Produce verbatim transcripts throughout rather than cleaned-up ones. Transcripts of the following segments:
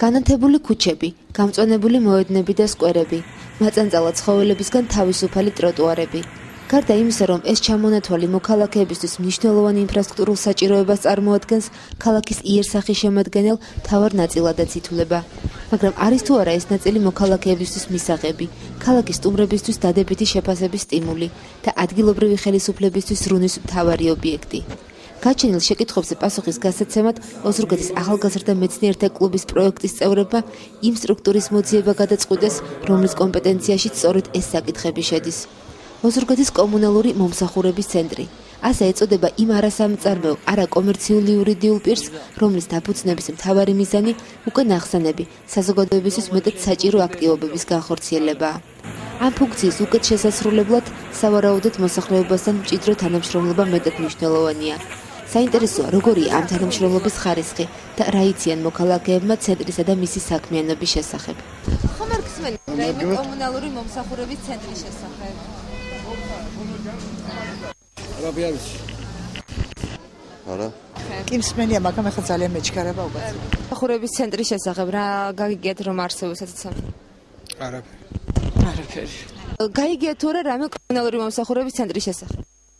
განათებული ქუჩები, გამწვანებული მოედნები და სკვერები, მაწანწალა ცხოველებისგან თავისუფალი ტროტუარები. გარდა იმისა, რომ ეს ჩამონათვალი მოქალაქეებისთვის მნიშვნელოვანი ინფრასტრუქტურულ საჭიროებას წარმოადგენს, ქალაქის იერსახის შემადგენელ მთავარ ნაწილადაც ითვლება. მაგრამ არის თუ არა ეს ნაწილი მოქალაქეებისთვის მისაღები, ქალაქის სტუმრებისთვის დადებითი შეფასების სტიმული და ადგილობრივი ხელისუფლებისთვის ზრუნვის მთავარი ობიექტი. გაჩენილ შეკითხვებზე პასუხის გასაცემად ოზურგეთის ახალგაზრდა მეცნიერთა კლუბის პროექტის წევრებმა იმ სტრუქტურის მოძიება გადაწყვიტეს, რომლის კომპეტენციაში სწორედ ეს საკითხები შედის. ოზურგეთის კომუნალური მომსახურების ცენტრი. ასე ეწოდება იმ არასამწარმოო, არაკომერციული იურიდიულ პირს, რომლის დაფუძნების მთავარი მიზანი უკვე ნახსენები, საზოგადოებისთვის მეტად საჭირო აქტივობების განხორციელებაა. ამ ფუნქციის უკეთ შესასრულებლად სავარაუდოდ მოსახლეობასთან მჭიდრო თანამშრომლობა მეტად მნიშვნელოვანია. საინტერესოა, როგორია ამ თანამშრომლობის ხარისხი და რა იციან მოქალაქეებმა ცენტრისა და მისი საქმიანობის შესახებ. ხომ არ გსმენთ რაიმე კომუნალური მომსახურების ცენტრის შესახებ? რაბიავის. არა. კი მსმენია, მაგრამ ახლა ძალიან მეჩქარება უკაცრავ. მომსახურების ცენტრის შესახებ რა გაგიგიათ რომ არსებობს ესეც? არაფერი. არაფერი. გაიგიათ თუ არა რამე კომუნალური მომსახურების ცენტრის შესახებ?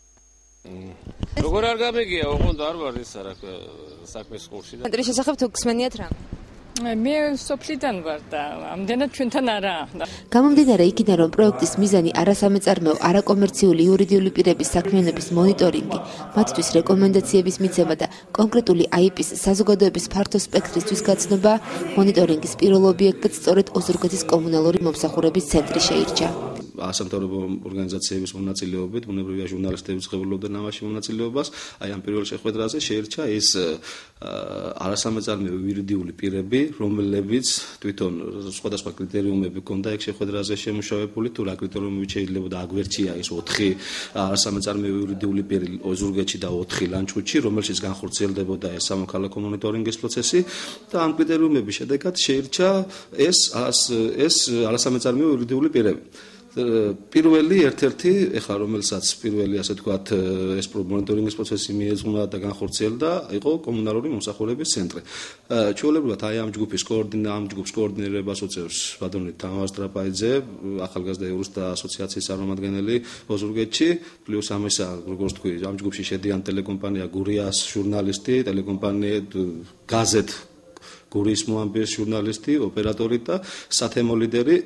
როგორ არ გამიგია, ოღონდ არ ვარ ის არა საქმის ყურში და ცენტრის შესახებ თუ გსმენიათ რა? მე სოფლიდან ვარ და ამდენად ჩვენთან არა. გამომდინარე იქიდან, რომ პროექტის მიზანი არასამეწარმეო, არაკომერციული იურიდიული პირების საქმიანობის მონიტორინგი, მათთვის რეკომენდაციების მიცემა და კონკრეტული აი პის საზოგადოების ფართო სპექტრისთვის გაცნობა, მონიტორინგის პირველ ობიექტად სწორედ ოზურგეთის კომუნალური მომსახურების ცენტრი შეირჩა. ასამთავრობო ორგანიზაციების მონაწილეობით, ბუნებრივია ჟურნალისტებიც ღებულობდნენ ამაში მონაწილეობას, აი ამ პირველ შეხვედრაზე შეირჩა ეს არასამეწარმეო იურიდიული პირები, რომლებიც თვითონ სხვადასხვა კრიტერიუმები ჰქონდა ეგ შეხვედრაზე შემუშავებული, თუ რა კრიტერიუმებით შეიძლებოდა აგვერჩია ეს ოთხი არასამეწარმეო იურიდიული პირი ოზურგეთში და ოთხი ლანჩხუთში, რომელშიც განხორციელდებოდა ეს სამოქალაქო მონიტორინგის პროცესი და ამ კრიტერიუმების შედეგად შეირჩა ეს ეს არასამეწარმეო იურიდიული პირები. პირველი ერთ-ერთი, ეხლა რომელსაც პირველი ასე ვთქვათ, ეს მონიტორინგის პროცესი მიეძღვნა და განხორციელდა, იყო კომუნალური მომსახურების ცენტრი. ჩვეულებრივად აი ამ ჯგუფის კოორდინა, ამ ჯგუფის კოორდინირებას უწევს ბატონი თამარ სტრაპაიძე, ახალგაზრდა იურისტთა ასოციაციის წარმომადგენელი ოზურგეთში, პლუს ამისა, როგორც თქვი, ამ ჯგუფში შედიან ტელეკომპანია გურიას ჟურნალისტი, ტელეკომპანია გაზეთ გურიის მოამბის ჟურნალისტი, ოპერატორი და სათემო ლიდერი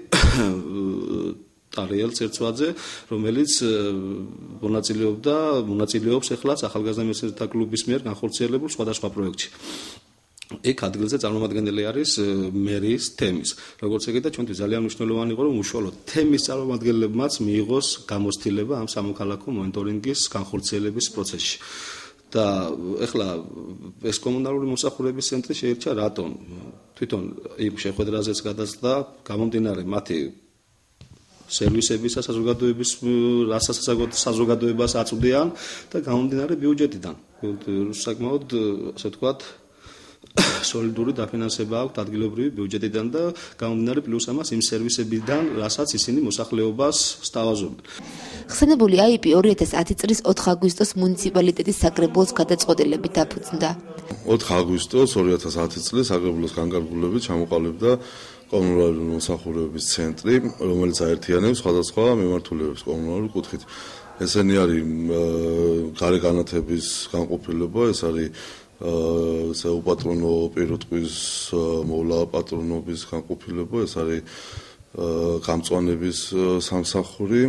ტარიელ ცერცვაძე, რომელიც მონაწილეობდა, მონაწილეობს ეხლაც ახალგაზრდა მეცნიერთა კლუბის მიერ განხორციელებულ სხვადასხვა პროექტში. იქ ადგილზე წარმომადგენელი არის მერის თემის. როგორც ეგეთა ჩვენთვის ძალიან მნიშვნელოვანი იყო, რომ უშუალოდ თემის წარმომადგენლებმაც მიიღოს გამოცდილება ამ სამოქალაქო მონიტორინგის განხორციელების პროცესში. და ეხლა ეს კომუნალური მომსახურების ცენტრი შეირჩა რატომ? თვითონ იმ შეხვედრაზეც გადაწყდა გამომდინარე მათი სერვისების და საზოგადოების რასაც საზოგადოებას აწვდიან და გამომდინარე ბიუჯეტიდან. საკმაოდ ასე ვთქვათ სოლიდური დაფინანსება აქვს ადგილობრივი ბიუჯეტიდან და გამომდინარე პლუს ამას იმ სერვისებიდან, რასაც ისინი მოსახლეობას სთავაზობენ. ხსენებული აი პი ორი ათას ათი წლის ოთხი აგვისტოს მუნიციპალიტეტის საკრებულოს გადაწყვეტილებით დაფუძნდა. ოთხი აგვისტოს ორი ათას ათი წლის საკრებულოს განკარგულებით ჩამოყალიბდა კომუნალური მომსახურების ცენტრი, რომელიც აერთიანებს სხვადასხვა მიმართულებებს კომუნალური კუთხით. ესენი არის გარე განათების განყოფილება, ეს არის საუპატრონო პირუტყვის მოვლა პატრონობის განყოფილება, ეს არის გამწვანების სამსახური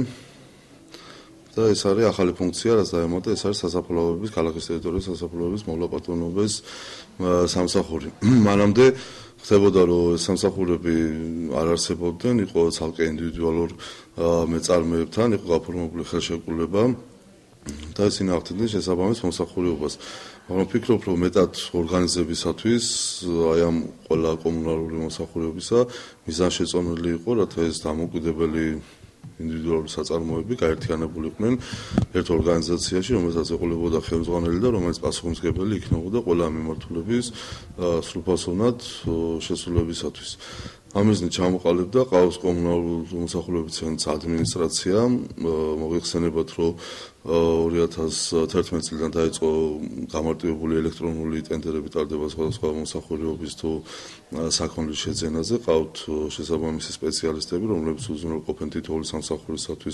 და ეს არის ახალი ფუნქცია, რაც დაემატა, ეს არის სასაფლაოების, ქალაქის ტერიტორიის სასაფლაოების მოვლა პატრონობის სამსახური. მანამდე ხდებოდა, რომ სამსახურები არ არსებობდნენ, იყო ცალკე ინდივიდუალურ მეწარმეებთან, იყო გაფორმებული ხელშეკრულება და ისინი ახდენდნენ შესაბამის მომსახურებას. მაგრამ ვფიქრობ, რომ მეტად ორგანიზებისათვის აი ამ ყველა კომუნალური მომსახურებისა მიზანშეწონილი იყო, რათა ეს დამოუკიდებელი ინდივიდუალური საწარმოები გაერთიანებულიყვნენ ერთ ორგანიზაციაში, რომელსაც ეყოლებოდა ხელმძღვანელი და რომელიც პასუხისმგებელი იქნებოდა ყველა მიმართულების სრულფასოვნად შესრულებისათვის. ამისნი ჩამოყალიბდა ყავს კომუნალური მომსახურების ცენტრის ადმინისტრაცია, მოიხსენებათ, რომ ორი ათას თერთმეტი წლიდან დაიწყო გამარტივებული ელექტრონული ტენდერები ტარდება სხვადასხვა მომსახურების თუ საქონლის შეძენაზე. ყავთ შესაბამისი სპეციალისტები, რომლებიც უზრუნველყოფენ თითოეული სამსახურისათვის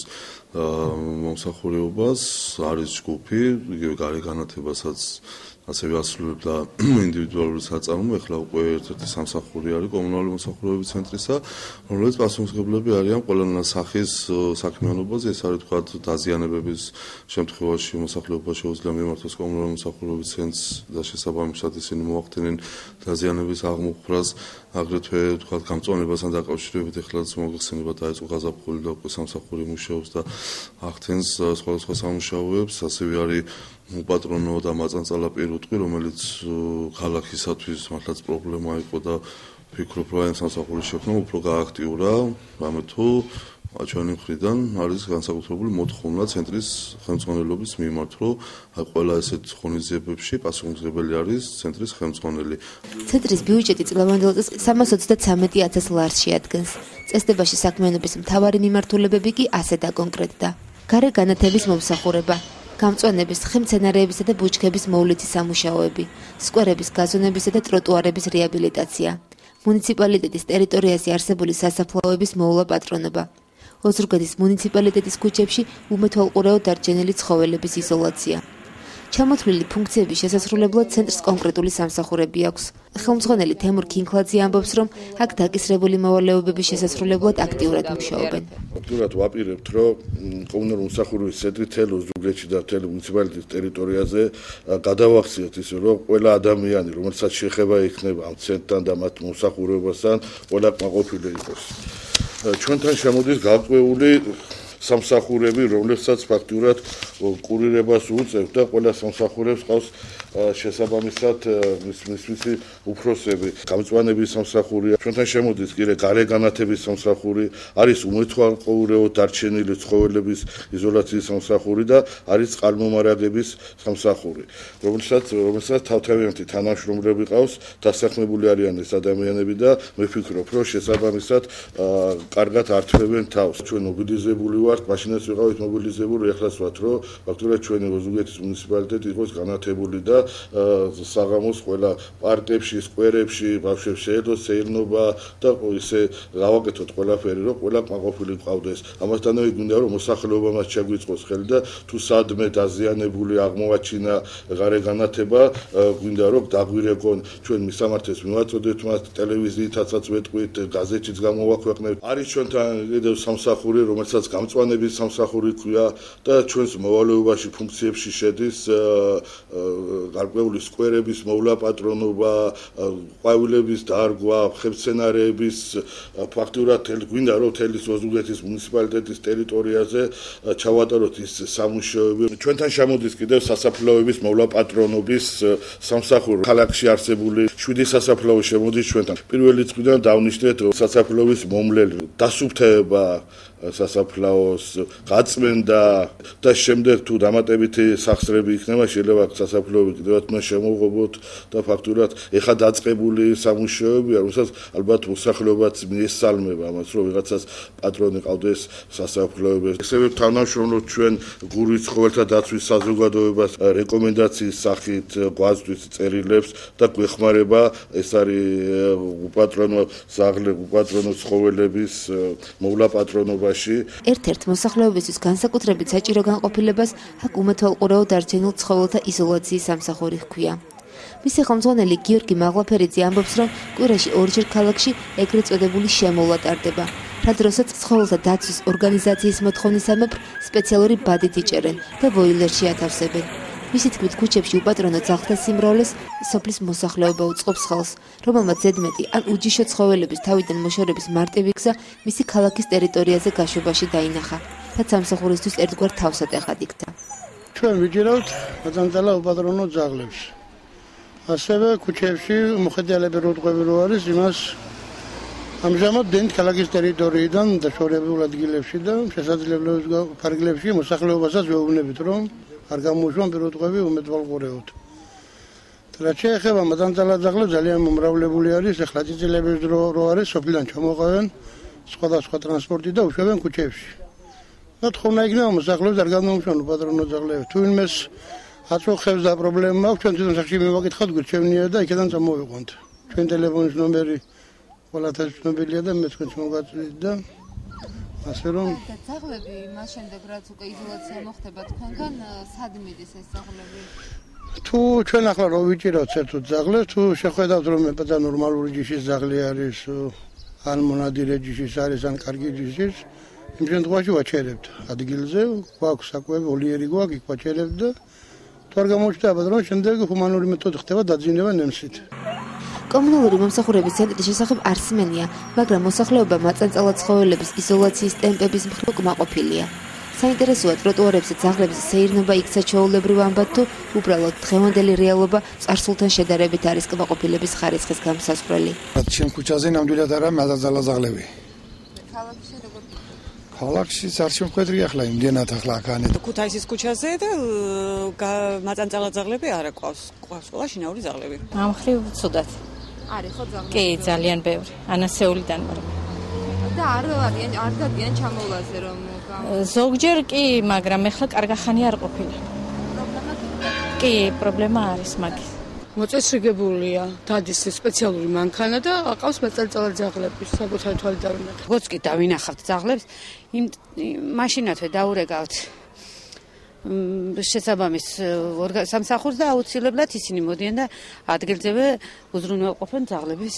მომსახურებას. არის ჯგუფი, იგივე გარე განათებასაც ასევე ასრულებდა ინდივიდუალური საწარმო. ეხლა უკვე ერთ-ერთი სამსახური არის კომუნალური მომსახურების ცენტრისა, რომელიც პასუხისმგებლები არიან ყველანაირ სახის საქმიანობაზე. ეს არის თქვათ დაზიანებების შემთხვევაში მოსახლეობა შეუძლია მიმართოს კომუნალური მომსახურების ცენტრს და შესაბამისად ისინი მოახდინენ დაზიანების აღმოფხვრას. აგრეთვე თქვათ გამწვანებასთან დაკავშირებით ეხლაც მოგხსენება დაიწყო გაზაფხული და უკვე სამსახური მუშაობს და ახდენს სხვადასხვა სამუშაოებს. ასევე არის უპატრონო და მაწანწალა პირუტყვი, რომელიც ქალაქისათვის მართლაც პრობლემა იყო და ვფიქრობ, რომ ამ სამსახურის შექმნა უფრო გააქტიურა, რამე თუ ჩვენი მხრიდან არის განსაკუთრებული მოთხოვნა ცენტრის ხელმძღვანელობის მიმართ, რომ ყველა ესეთ ღონისძიებებში პასუხისმგებელი არის ცენტრის ხელმძღვანელი. ცენტრის ბიუჯეტი წლევანდელ წელს სამას ოცდათრამეტი ათას ლარს შეადგენს. წესდებაში საქმიანობის მთავარი მიმართულებები კი ასე დაკონკრეტდა. გარე განათების მომსახურება, გამწვანების, ხემცენარეებისა და ბუჩქების მოვლითი სამუშაოები, სკვერების გაზონებისა და ტროტუარების რეაბილიტაცია, მუნიციპალიტეტის ტერიტორიაზე არსებული სასაფლაოების მოვლა პატრონობა, ოზურგეთის მუნიციპალიტეტის ქუჩებში უმეთვალყურეო დარჩენილი ცხოველების იზოლაცია. ჩამოთვლილი ფუნქციების შესასრულებლად ცენტრს კონკრეტული სამსახურები აქვს. ხელმძღვანელი თემურ ქინქლაძე ამბობს, რომ აქ დაკისრებული მოვალეობების შესასრულებლად აქტიურად მუშაობენ. ფაქტურად ვაპირებთ, რომ კომუნალური მომსახურების ცენტრი თელ ოზურგეთში და თელ მუნიციპალიტეტის ტერიტორიაზე გადავახციოთ ისე, რომ ყველა ადამიანი, რომელსაც შეხება იქნება ამ ცენტრთან და მათ მომსახურებასთან, ყველა კმაყოფილი იყოს. ჩვენთან შემოდის გაკვეული სამსახურები, რომლებსაც ფაქტურად კურირებას უწევთ და ყველა სამსახურებს ყავს შესაბამისად მისი უფროსები. გამწვანების სამსახურია, ჩვენთან შემოდის კიდე გარე განათების სამსახური, არის უმეთვალყურეო დარჩენილი ცხოველების იზოლაციის სამსახური და არის წყალმომარაგების სამსახური, რომელსაც რომელსაც თავთავიანთი თანამშრომლები ყავს, დასაქმებული არიან ეს ადამიანები და მე ვფიქრობ, რომ შესაბამისად კარგად ართმევენ თავს. ჩვენ მობილიზებული ვართ, მაშინაც ვიყავით მობილიზებული, ეხლაც ვართ, რომ ფაქტურად ჩვენი ოზურგეთის მუნიციპალიტეტი იყოს განათებული და საღამოს ყველა პარკებში, სკვერებში, ბავშვებს შეედოს სეირნობა და ისე გავაკეთოთ ყველაფერი, რომ ყველა კმაყოფილი გყავდეს. ამასთანავე გვინდა რომ მოსახლეობა მას შეგვიწყოს ხელი და თუ სადმე დაზიანებული აღმოაჩინა გარე განათება, გვინდა რომ დაგვირეკონ ჩვენ მისამართებს მივაწოდეთ მას, ტელევიზიითაც ვეტყვით, გაზეთშიც გამოვაქვეყნებთ. არის ჩვენთან კიდევ სამსახური, რომელსაც გამწვანების სამსახური ქვია და ჩვენს მოვალეობაში ფუნქციებში შედის გარკვეული სკვერების მოვლა პატრონობა, ყვავილების დარგვა, ხემცენარეების ფაქტურად გვინდა რომ თელის ოზურგეთის მუნიციპალიტეტის ტერიტორიაზე ჩავატაროთ ის სამუშაოები. ჩვენთან შემოდის კიდევ სასაფლაოების მოვლა პატრონობის სამსახური. ქალაქში არსებული შვიდი სასაფლაო შემოდის ჩვენთან. პირველი წლიდან დავნიშნეთ სასაფლაოების მომლელი, დასუფთავება სასაფლაოს გაწმენდა და შემდეგ თუ დამატებითი სახსრები იქნება, შეიძლება სასაფლაოები კიდევაც მას შემოღობოთ და ფაქტურად ეხა დაწყებული სამუშაოებია, რომელსაც ალბათ მოსახლეობაც მიესალმება ამას, რომ ვიღაცას პატრონი ყავდეს სასაფლაოებს. ასევე თანამშრომლობთ ჩვენ გურის ცხოველთა დაცვის საზოგადოებას რეკომენდაციის სახით გვაწვდის წერილებს და გვეხმარება. ეს არის უპატრონო ზაღლე, უპატრონო ცხოველების მოვლა პატრონობა. ერთ-ერთ მოსახლეობისთვის განსაკუთრებით საჭირო განყოფილებას აქ უმეთვალყურეო დარჩენილ ცხოველთა იზოლაციის სამსახური ჰქვია. მისი ხელმძღვანელი გიორგი მაღლაფერიძე ამბობს, რომ კვირაში ორჯერ ქალაქში ეგრეთ წოდებული შემოვლა ტარდება. რა დროსაც ცხოველთა დაცვის ორგანიზაციის მოთხოვნისამებრ სპეციალური ბადით იჭერენ და ბოილერში ათავსებენ. მისი თქმით, ქუჩებში უპატრონო ძაღლთა სიმრავლეს სოფლის მოსახლეობა უწყობს ხელს, რომელმაც ზედმეტი ან უჯიშო ცხოველების თავიდან მოშორების მარტივი გზა მისი ქალაქის ტერიტორიაზე გაშვებაში დაინახა და სამსახურისთვის ერთგვარ თავსატეხად იქცა. ჩვენ ვიჯერავთ მაწანწალა უპატრონო ძაღლებში. ასევე ქუჩებში მოხეტიალები რო უტყვები რო არის, იმას ამჟამად დენთ ქალაქის ტერიტორიიდან დაშორებულ ადგილებში და შესაძლებლობის ფარგლებში მოსახლეობასაც ვეუბნებით, რომ არ გამოუშვან პირუტყვები უმეთვალყურეოდ. რაც შეეხება მაწანწალა ძაღლებს, ძალიან მომრავლებული არის, ეხლა წიწილების დრო რო არის, სოფლიდან ჩამოყავენ სხვადასხვა ტრანსპორტი და უშვებენ ქუჩებში. და თხოვნა იქნება მოსახლეობის არ განმომუშავო პატრონო ძაღლები. თუ ვინმეს აწუხებს და პრობლემა აქვს, ჩვენ თვითონ სახში მივაკითხავთ, გვირჩევნია და იქიდან წამოვიყვანთ. ჩვენ ტელეფონის ნომერი ყველათაშ ცნობილია და მე თქვენს მოგაწვით და ასე რომ ძაღლები მას შემდეგ რაც უკვე იზოლაცია მოხდება თქვენგან სად მიდის ეს ძაღლები? თუ ჩვენ ახლა რო ვიჭირავთ საერთოდ ძაღლებს, თუ შეხვედავთ რომ და ნორმალური ჯიშის ძაღლი არის, ან მონადირე ჯიშის არის, ან კარგი ჯიშის, იმ შემთხვევაში ვაჩერებთ ადგილზე, გვაქვს საკვები, ოლიერი გვაქვს, იქ ვაჩერებთ და თუ არ გამოჩნდა პატრონო, შემდეგ ჰუმანური მეთოდი ხდება დაძინება ნემსით. კომუნალური მომსახურების ცენტრის შესახებ არსმენია, მაგრამ მოსახლეობა მაწანწალა ცხოველების იზოლაციის ტემპების მხრივ კმაყოფილია. საინტერესოა ტროტუარებზე ძაღლების სეირნობა იქცა ჩვეულებრივ ამბად თუ უბრალოდ დღევანდელი რეალობა წარსულთან შედარებით არის კმაყოფილების ხარისხის გამსაზღვრელი. ჩემ ქუჩაზე ნამდვილად არა მაწანწალა ძაღლები. ქალაქში როგორ? ქალაქში არ შემხედრია ახლა იმდენად ახლა აქანე. ქუთაისის ქუჩაზე და მაწანწალა ძაღლები არა ყავს. ყავს ყველა შინაური ძაღლები. ამ ხრივ ცუდად. არის ხო ძაღლები? კი, ძალიან ბევრი. ანასეულიდან ვარ. და არ არიან, არ დადიან ჩამოვლაზე რომ ზოგჯერ კი, მაგრამ ეხლა კარგახანი არ ყოფილა. პრობლემა კი, პრობლემა არის მაგის. მოწესრიგებულია დადის სპეციალური მანქანა და აყავს მაწანწალა ძაღლები საკუთარი თვალით დავინახავთ. როგორც კი დავინახავთ ძაღლებს, იმ მაშინათვე დაურეგავთ შესაბამის სამსახურს და აუცილებლად ისინი მოდიან და ადგილზევე უზრუნველყოფენ ძაღლების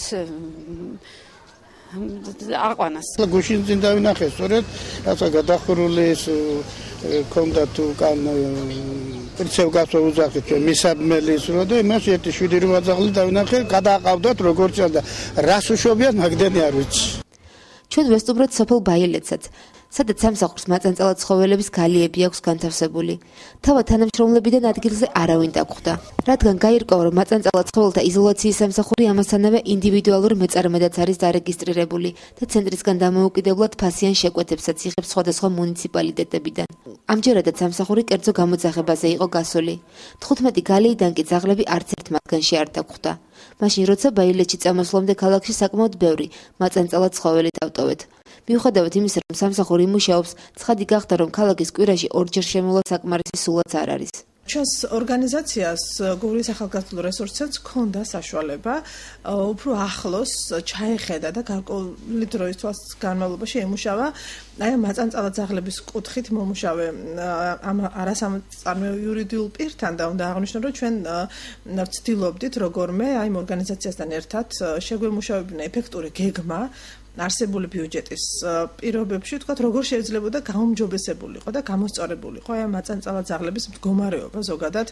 აყვანას. გუშინ წინ დავინახე, სწორედ რაცა გადახურული ეს კონდა თუ კან პრინციპ გასო უზახეთ ჩვენ მისაბმელის რო და იმას ერთი შვიდი რვა ძაღლი დავინახე, გადააყავდათ როგორც და რას უშვებიან მაგდენი არ ვიცი. ჩვენ ვესტუმროთ სოფელ ბაილეთსაც, სადაც სამსახურს მაწანწალა ცხოველების გალიები აქვს განთავსებული. თავად თანამშრომლებიდან ადგილზე არავინ დაგხვდა, რადგან გაირკვევა, რომ მაწანწალა ცხოველთა იზოლაციის სამსახური ამასთანავე ინდივიდუალურ მეწარმედაც არის დარეგისტრირებული და ცენტრისგან დამოუკიდებლად ფასიან შეკვეთებსაც იღებს სხვადასხვა მუნიციპალიტეტებიდან. ამჯერადაც სამსახური კერძო გამოძახებაზე იყო გასული. თხუთმეტი გალიიდან კი ძაღლები არც ერთ მათგანში არ დაგხვდა. მაშინ როცა ბაილეთში წამოსვლამდე ქალაქში საკმაოდ ბევრი მაწანწალა ცხოველი დავტოვეთ. მიუხედავად იმისა, რომ სამსახური იმუშაობს, ცხადი გახდა, რომ ქალაქის კვირაში ორჯერ შემოვა საკმარისი სულაც არ არის. ჩვენს ორგანიზაციას გულის ახალგაზრდულ რესურსებს ჰქონდა საშუალება უფრო ახლოს ჩაეხედა და გარკვეული დროის განმავლობაში ემუშავა აი მაწანწალა ძაღლების კუთხით მომუშავე ამ არასამწარმოო იურიდიულ პირთან და უნდა აღნიშნო, რომ ჩვენ ვცდილობდით როგორმე აი ორგანიზაციასთან ერთად შეგვემუშავებინა ეფექტური გეგმა არსებული ბიუჯეტის პირობებში, თქვათ, როგორ შეიძლება და გაუმჯობესებულიყო და გამოსწორებულიყო აი მაწანწალა ძაღლების მდგომარეობა ზოგადად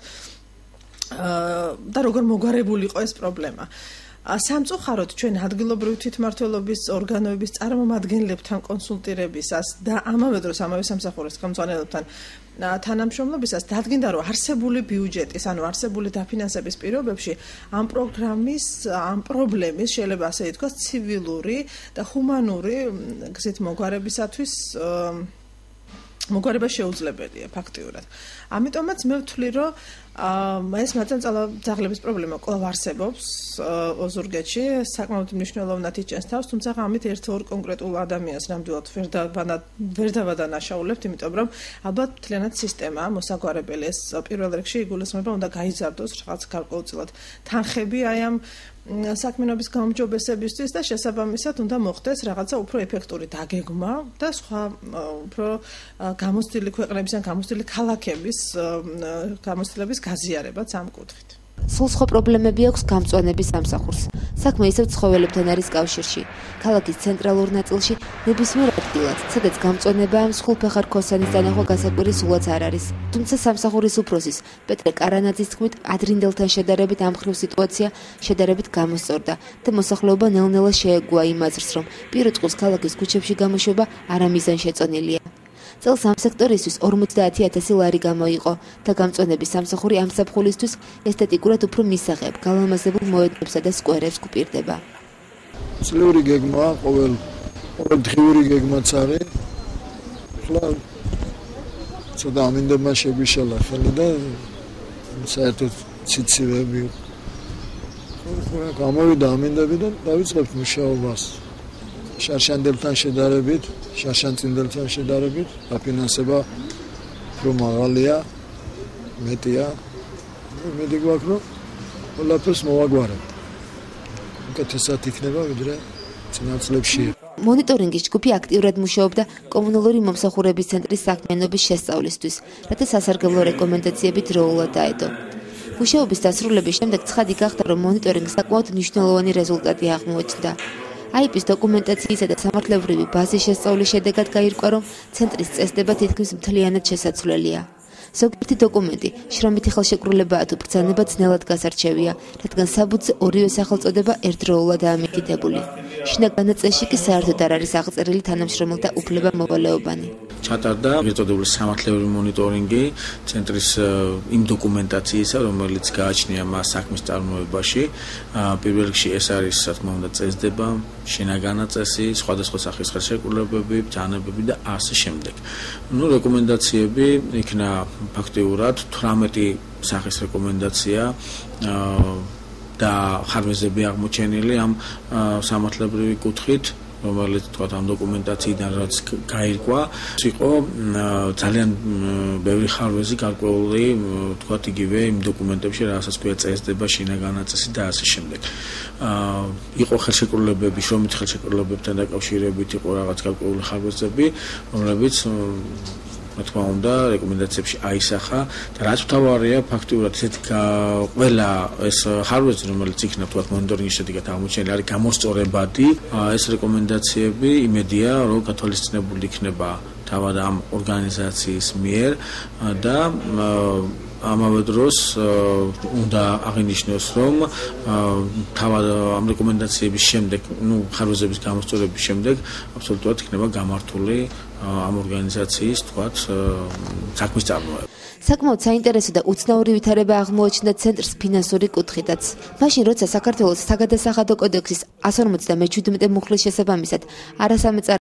და როგორ მოგვარებულიყო ეს პრობლემა. სამწუხაროდ ჩვენ ადგილობრივი თვითმმართველობის ორგანოების წარმომადგენლებთან კონსულტირებისას და ამავე დროს ამავე სამსახურის ხელმძღვანელებთან თანამშრომლობისას დადგინდა, რომ არსებული ბიუჯეტის, ანუ არსებული დაფინანსების პირობებში ამ პროგრამის, ამ პრობლემის შეიძლება ასე ითქვას, ცივილური და ჰუმანური გზით მოგვარებისათვის მოგვარება შეუძლებელია ფაქტიურად. ამიტომაც მე ვთვლი, რომ ეს მაწანწალა ძაღლების პრობლემა კვლავ არსებობს ოზურგეთში, საკმაოდ მნიშვნელოვნად იჭერს თავს, თუმცა ამით ერთ-ორ კონკრეტულ ადამიანს ნამდვილად ვერ დავადანაშაულებთ, იმიტომ რომ ალბათ მთლიანად სისტემა მოსაგვარებელი ეს პირველ რიგში იგულისხმება, უნდა გაიზარდოს რაღაც გარკვეულწილად თანხები აი ამ საქმიანობის გაუმჯობესებისთვის და შესაბამისად უნდა მოხდეს რაღაცა უფრო ეფექტური დაგეგმა და სხვა უფრო გამოცდილი ქვეყნების ან გამოცდილი ქალაქების გამოცდილების გაზიარებაც ამ კუთხით. სულ სხვა პრობლემები აქვს გამწვანების სამსახურს. საქმე ისევ ცხოველებთან არის კავშირში. ქალაქის ცენტრალურ ნაწილში ნებისმიერ ადგილად, სადაც გამწვანებაა, მსხვილფეხა რქოსანის დანახვა გასაკვირი სულაც არ არის. თუმცა სამსახურის უფროსის პეტრე კარანაძის თქმით, ადრინდელთან შედარებით ამ ხრივ სიტუაცია შედარებით გამოსწორდა და მოსახლეობა ნელ-ნელა შეეგუა იმ აზრს, რომ პირო წყვილს ქალაქის ქუჩებში გამოშვება არამიზანშეწონილია. წელს ამ სექტორისთვის ორმოცდაათი ათასი ლარი გამოიყო და გამწვანების სამსახური ამ საფხულისთვის ესთეტიკურად უფრო მისაღებ, გალამაზებულ მოედნებსა და სკვერებს გვპირდება. წლიური გეგმა, ყოველ ყოველ დღიური გეგმაც არის. ახლა ცოტა ამინდება შეგვიშალა ხელი და საერთოდ ციცივები. გამოვიდა ამინდები და დავიწყებთ მუშაობას. შარშანდებთან შედარებით, შარშანწინდებთან შედარებით, დაფინანსება უფრო მაღალია, მეტია. მედი გვაქვს, რომ ყველაფერს მოვაგვარებთ. უკეთესად იქნება, ვიდრე წინა წლებში. მონიტორინგის ჯგუფი აქტიურად მუშაობდა კომუნალური მომსახურების ცენტრის საქმიანობის შესწავლისთვის, რათა სასარგებლო რეკომენდაციები დროულად დაედო. მუშაობის დასრულების შემდეგ ცხადი გახდა, რომ მონიტორინგს საკმაოდ მნიშვნელოვანი რეზულტატი აღმოაჩნდა. აიპის დოკუმენტაციისა და სამართლებრივი ბაზის შესწავლის შედეგად გაირკვა, რომ ცენტრის წესდება თითქმის მთლიანად შესაძლებელია. ზოგიერთი დოკუმენტი შრომითი ხელშეკრულებაა თუ ბრძანება ძნელად გასარჩევია, რადგან საბუთზე ორივე სახელწოდება ერთდროულადაა მითითებული. შინაგან წესში კი საერთოდ არ არის აღწერილი თანამშრომელთა უფლება მოვალეობანი. ჩატარდა ერთადერთი სამართლებრივი მონიტორინგი ცენტრის იმ დოკუმენტაციისა, რომელიც გააჩნია მას საქმის წარმოებაში. პირველ რიგში ეს არის, რა თქმა უნდა, წესდება, შინაგანი წესი, სხვადასხვა სახის ხელშეკრულებები, ბრძანებები და ასე შემდეგ. ნუ რეკომენდაციები იქნა ფაქტიურად თვრამეტი სახის რეკომენდაცია და ხარვეზები აღმოჩენილი ამ სამართლებრივი კუთხით, რომელიც თქვა ამ დოკუმენტაციიდან რაც გაირკვა, იყო ძალიან ბევრი ხარვეზი გარკვეული, თქვა იგივე იმ დოკუმენტებში, რასაც ქვია წესდება, შინაგანი წესი და ასე შემდეგ. იყო ხელშეკრულებები, შრომითი ხელშეკრულებებთან დაკავშირებით იყო რაღაც გარკვეული ხარვეზები, რომლებიც რა თქმა უნდა, რეკომენდაციებში აისახა და რაც მთავარია, ფაქტიურად ესეთი ყველა ეს ხარვეზი, რომელიც იქნა თქვა მონიტორინგის შედეგად აღმოჩენილი, არის გამოსწორებადი. ეს რეკომენდაციები იმედია, რომ გათვალისწინებული იქნება თავად ამ ორგანიზაციის მიერ და ამავე დროს უნდა აღინიშნოს, რომ თავად ამ რეკომენდაციების შემდეგ, ნუ ხარვეზების გამოსწორების შემდეგ აბსოლუტურად იქნება გამართული ამ ორგანიზაციის, თქვათ, საქმის წარმოება. საკმაოდ საინტერესო და უცნაური ვითარება აღმოაჩნდა ცენტრს ფინანსური კუთხითაც. მაშინ, როცა საქართველოს საგადასახადო კოდექსის εκατს ორმოცდამეჩვიდმეტე მუხლის შესაბამისად არასამეწარმო